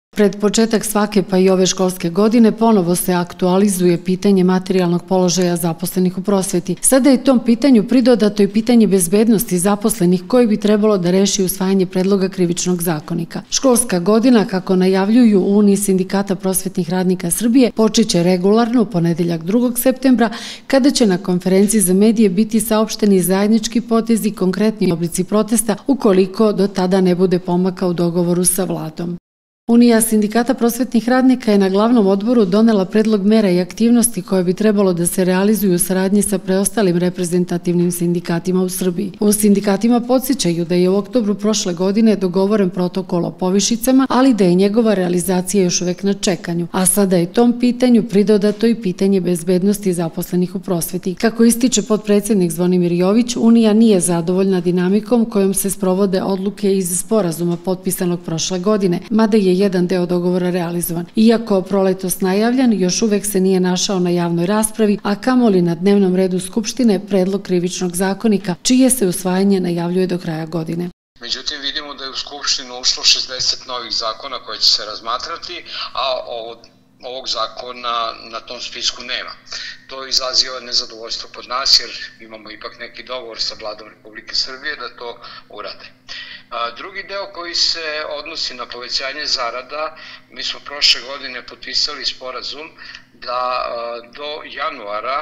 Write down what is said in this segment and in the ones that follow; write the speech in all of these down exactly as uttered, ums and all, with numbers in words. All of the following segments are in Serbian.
Pred početak svake pa i ove školske godine ponovo se aktualizuje pitanje materijalnog položaja zaposlenih u prosveti. Sada je tom pitanju pridodato i pitanje bezbednosti zaposlenih koji bi trebalo da reši usvajanje predloga krivičnog zakonika. Školska godina, kako najavljuju u Uniji sindikata prosvetnih radnika Srbije, počeće regularno u ponedeljak drugog septembra, kada će na konferenciji za medije biti saopšteni zajednički potezi i konkretni oblici protesta ukoliko do tada ne bude pomaka u dogovoru sa vladom. Unija sindikata prosvetnih radnika je na glavnom odboru donela predlog mera i aktivnosti koje bi trebalo da se realizuju u saradnji sa preostalim reprezentativnim sindikatima u Srbiji. U sindikatima podsjećaju da je u oktobru prošle godine dogovoren protokol o povišicama, ali da je njegova realizacija još uvek na čekanju, a sada je tom pitanju pridodato i pitanje bezbednosti zaposlenih u prosveti. Kako ističe potpredsednik Zvonimir Jović, Unija nije zadovoljna dinamikom kojom se sprovode odluke iz sporazuma potpisanog prošle godine, mada je jedan deo dogovora realizovan. Iako proletos najavljan, još uvek se nije našao na javnoj raspravi, a kamoli na dnevnom redu Skupštine predlog krivičnog zakonika, čije se usvajanje najavljuje do kraja godine. Međutim, vidimo da je u Skupštinu ušlo šezdeset novih zakona koje će se razmatrati, a od ovog zakona na tom spisku nema. To izaziva nezadovoljstvo kod nas jer imamo ipak neki dogovor sa vladom Republike Srbije da to urade. Drugi deo koji se odnosi na povećanje zarada, mi smo prošle godine potpisali sporazum da do januara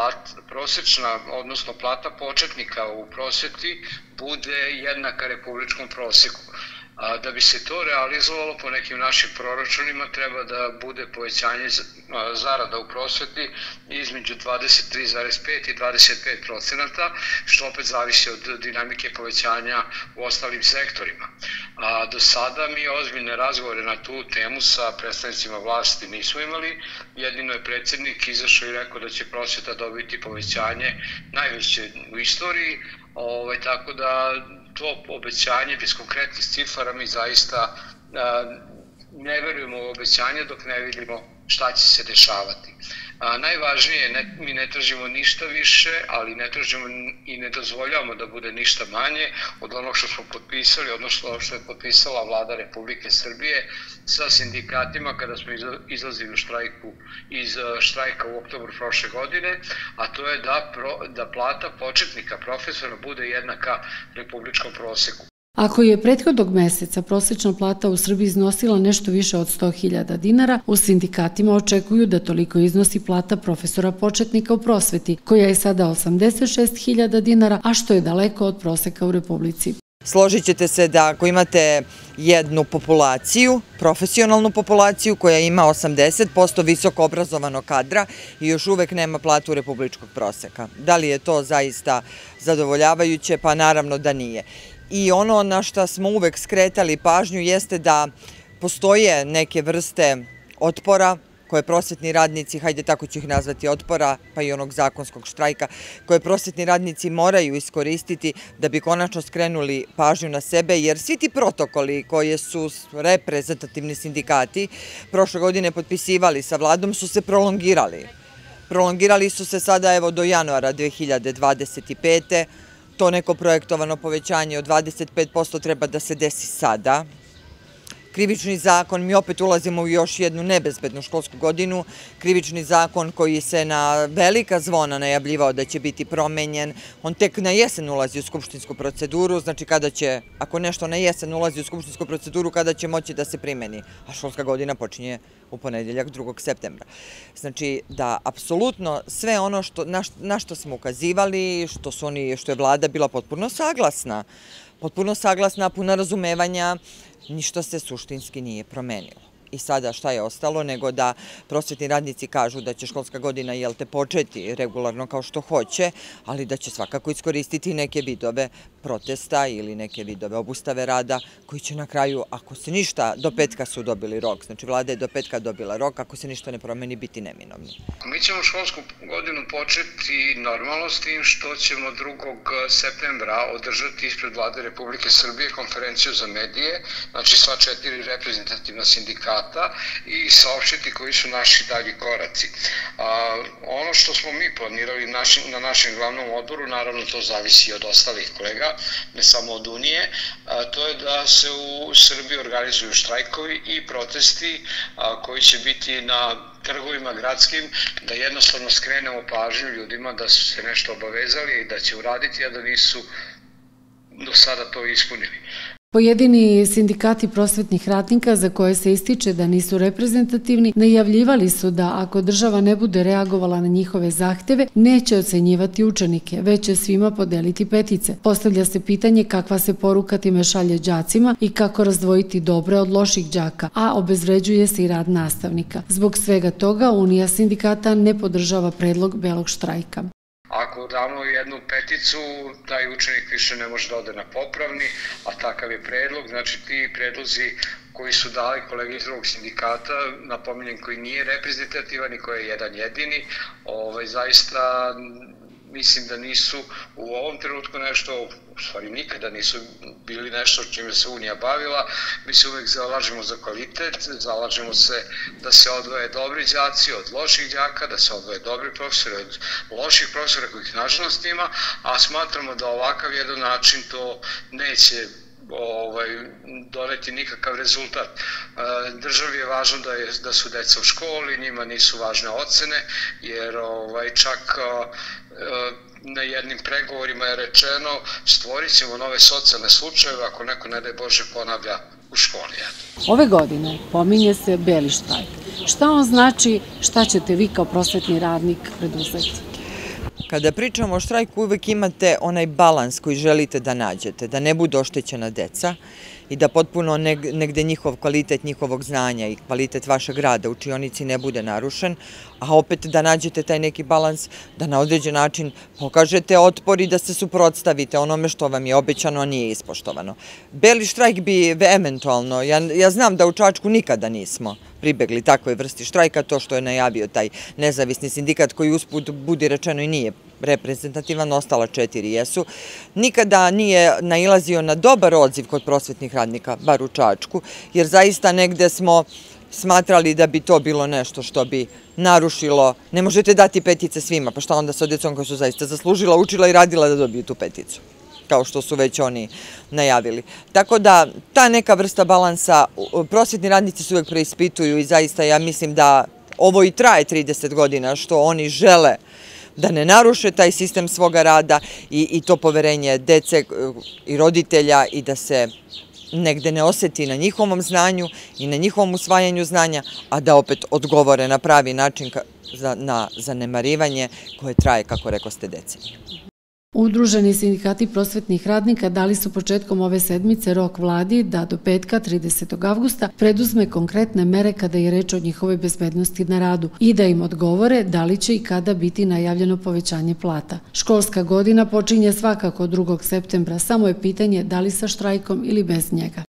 prosečna, odnosno plata početnika u prosveti bude jednaka republičkom proseku. Da bi se to realizovalo po nekim našim proračunima treba da bude povećanje zarada u prosveti između dvadeset tri zarez pet i dvadeset pet procenata, što opet zavisi od dinamike povećanja u ostalim sektorima. Do sada mi ozbiljne razgovore na tu temu sa predstavnicima vlasti nismo imali, jedino je predsjednik izašao i rekao da će prosveta dobiti povećanje najveće u istoriji, tako da to obećanje bez konkretnih cifara mi zaista ne verujemo u obećanje dok ne vidimo šta će se dešavati. Najvažnije je, mi ne tražimo ništa više, ali ne tražimo i ne dozvoljavamo da bude ništa manje od onog što smo potpisali, odnosno što je potpisala vlada Republike Srbije sa sindikatima kada smo izlazili u štrajku iz štrajka u oktobru prošle godine, a to je da plata početnika profesora bude jednaka republičkom proseku. Ako je prethodnog meseca prosečna plata u Srbiji iznosila nešto više od sto hiljada dinara, u sindikatima očekuju da toliko iznosi plata profesora početnika u prosveti, koja je sada osamdeset šest hiljada dinara, a što je daleko od proseka u Republici. Složit ćete se da ako imate jednu populaciju, profesionalnu populaciju koja ima osamdeset posto visoko obrazovanog kadra i još uvek nema platu republičkog proseka. Da li je to zaista zadovoljavajuće? Pa naravno da nije. I ono na što smo uvek skretali pažnju jeste da postoje neke vrste otpora koje prosvetni radnici, hajde tako ću ih nazvati otpora, pa i onog zakonskog štrajka, koje prosvetni radnici moraju iskoristiti da bi konačno skrenuli pažnju na sebe, jer svi ti protokoli koje su reprezentativni sindikati prošle godine potpisivali sa vladom su se prolongirali. Prolongirali su se sada evo do januara dve hiljade dvadeset pete. To neko projektovano povećanje od dvadeset pet posto treba da se desi sada. Krivični zakon, mi opet ulazimo u još jednu nebezbednu školsku godinu, krivični zakon koji se na velika zvona najavljivao da će biti promenjen, on tek na jesen ulazi u skupštinsku proceduru, znači kada će, ako nešto na jesen ulazi u skupštinsku proceduru, kada će moći da se primeni, a školska godina počinje u ponedeljak drugog septembra. Znači da apsolutno sve ono na što smo ukazivali, što su oni, što je vlada bila potpuno saglasna, potpuno saglasna, puna razumevanja, ništa se suštinski nije promenilo. I sada šta je ostalo nego da prosvetni radnici kažu da će školska godina jel te početi regularno kao što hoće, ali da će svakako iskoristiti neke vidove protesta ili neke vidove obustave rada koji će na kraju, ako se ništa, do petka su dobili rok, znači vlada je do petka dobila rok, ako se ništa ne promeni biti neminovni. Mi ćemo školsku godinu početi normalno s tim što ćemo drugog septembra održati ispred vlade Republike Srbije konferenciju za medije, znači sva četiri reprezentativna sindikata sindikata i saopštiti koji su naši dalji koraci. Ono što smo mi planirali na našem glavnom odboru, naravno to zavisi od ostalih kolega, ne samo od Unije, to je da se u Srbiji organizuju štrajkovi i protesti koji će biti na trgovima gradskim, da jednostavno skrenemo pažnju ljudima da su se nešto obavezali i da će uraditi, a da nisu do sada to ispunili. Pojedini sindikati prosvetnih radnika za koje se ističe da nisu reprezentativni najavljivali su da ako država ne bude reagovala na njihove zahteve, neće ocenjivati učenike, već će svima podeliti petice. Postavlja se pitanje kakva se poruka time šalje đacima i kako razdvojiti dobre od loših đaka, a obezvređuje se i rad nastavnika. Zbog svega toga Unija sindikata ne podržava predlog belog štrajka. Ako damo jednu peticu, taj učenik više ne može da ode na popravni, a takav je predlog. Znači ti predlozi koji su dali kolege iz drugog sindikata, napominjem koji nije reprezentativan i koji je jedan jedini, zaista mislim da nisu u ovom trenutku nešto, u stvari nikada nisu bili nešto čime se Unija bavila. Mi se uvek zalažemo za kvalitet, zalažemo se da se odvoje dobri đaci od loših đaka, da se odvoje dobri profesori od loših profesora kojih nažalost ima, a smatramo da ovakav jedan način to neće doneti nikakav rezultat. Državi je važno da su deca u školi, njima nisu važne ocene, jer čak na jednim pregovorima je rečeno stvorit ćemo nove socijalne slučajeve ako neko, ne daj Bože, ponavlja u školi. Ove godine pominje se beli štrajk. Šta on znači, šta ćete vi kao prosvetni radnik preduzeti? Kada pričamo o štrajku, uvek imate onaj balans koji želite da nađete, da ne bude oštećena deca i da potpuno negde njihov kvalitet njihovog znanja i kvalitet vašeg rada u učionici ne bude narušen, a opet da nađete taj neki balans, da na određen način pokažete otpor i da se suprotstavite onome što vam je obećano, a nije ispoštovano. Beli štrajk bi eventualno, ja znam da u Čačku nikada nismo pribegli takvoj vrsti štrajka, to što je najavio taj nezavisni sindikat koji usput budi rečeno i nije reprezentativan, ostala četiri jesu, nikada nije nailazio na dobar odziv kod prosvetnih radnika, bar u Čačku, jer zaista negde smo smatrali da bi to bilo nešto što bi narušilo, ne možete dati petice svima, pa šta onda sa decom koja su zaista zaslužila, učila i radila da dobiju tu peticu, kao što su već oni najavili. Tako da ta neka vrsta balansa, prosvetni radnici se uvek preispituju i zaista ja mislim da ovo i traje trideset godina, što oni žele da ne naruše taj sistem svoga rada i to poverenje dece i roditelja i da se negde ne oseti na njihovom znanju i na njihovom usvajanju znanja, a da opet odgovore na pravi način na zanemarivanje koje traje, kako rekoste, decenijama. Udruženi sindikati prosvetnih radnika dali su početkom ove sedmice rok vladi da do petka tridesetog avgusta preduzme konkretne mere kada je reč o njihovoj bezbednosti na radu i da im odgovore da li će i kada biti najavljeno povećanje plata. Školska godina počinje svakako drugog septembra, samo je pitanje da li sa štrajkom ili bez njega.